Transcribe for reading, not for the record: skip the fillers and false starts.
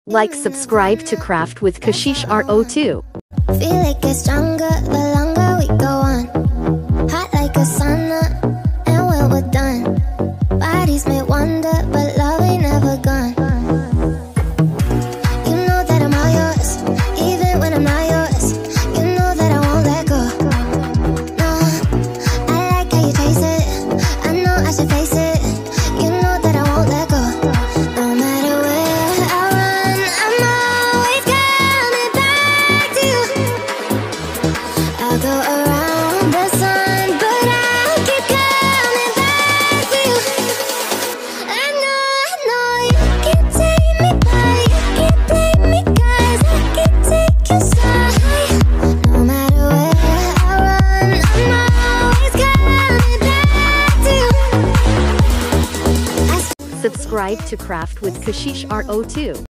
Like, subscribe to Craft with Kashish RO2. Feel it gets stronger the longer we go on. Hot like a sauna, and when we're done, bodies may wander, but love ain't never gone. You know that I'm all yours, even when I'm not yours. You know that I won't let go. No, I like how you taste it. I know I should face it. You know that I won't let go. No matter where I run, I'm always coming back to you. I'll go around the sun, but I'll keep coming back to you. I know you can't take me back. You can't blame me 'cause I can take you so high. No matter where I run, I'm always coming back to you. Subscribe to Craft with Kashish RO2.